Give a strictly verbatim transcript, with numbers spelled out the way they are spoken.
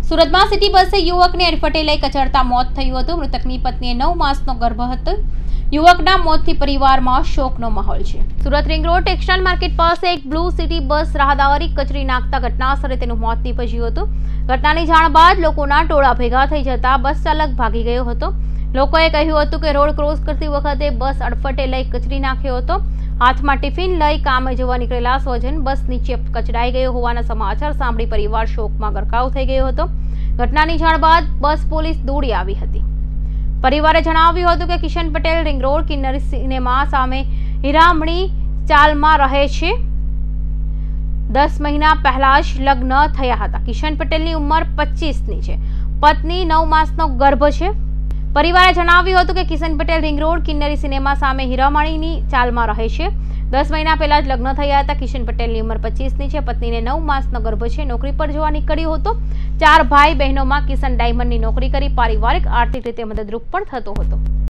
સુરતમાં સિટી બસે યુવકને અડફેટે લઈ કચડતા મોત થયું હતું। મૃતકની પત્નીએ નવ માસનો ગર્ભ હતો। યુવકના મોતથી પરિવારમાં શોકનો માહોલ છે। Surat ring road textile market પાસે એક બ્લુ સિટી બસ રાહદારી કચરી નાખતા ઘટનાસ્થળે તેનું મોત નીપજ્યું હતું। ઘટનાની જાણ બાદ લોકોના ટોળા ભેગા થઈ જતા બસ ચાલક ભાગી ગયો હતો। લોકોએ કહ્યું હતું કે રોડ ક્રોસ કરતી વખતે બસ અડફેટે લઈ કચરી નાખ્યો હતો। હાથમાં ટિફિન લઈ કામે જવા નીકળેલા સ્વજન બસ નીચે કચડાઈ ગયો હોવાના સમાચાર સાંભળી પરિવાર શોકમાં ગરકાવ થઈ ગયો હતો। ઘટનાની જાણ બાદ બસ પોલીસ દોડી આવી હતી। પરિવારે જણાવ્યું હતું કે Kishan Patel ring road Kinnari cinema સામે હીરામણી ચાલમાં રહે છે। દસ મહિના પહેલા જ લગ્ન થયા હતા। કિશન પટેલની ઉંમર પચીસ ની છે। પત્ની નવ માસનો ગર્ભ છે। પરિવારે જણાવ્યું હતું કે Kishan Patel ring road Kinnari cinema સામે હીરામણીની ચાલમાં રહે છે। દસ મહિના પહેલા જ લગ્ન થયા હતા। કિશન પટેલની ઉંમર પચીસ ની છે। પત્નીને નવ માસનો ગર્ભ છે। નોકરી પર જવા નીકળ્યો હતો। ચાર ભાઈ બહેનોમાં કિશન ડાયમંડની નોકરી કરી પારિવારિક આર્થિક રીતે મદદરૂપ પણ થતો હતો।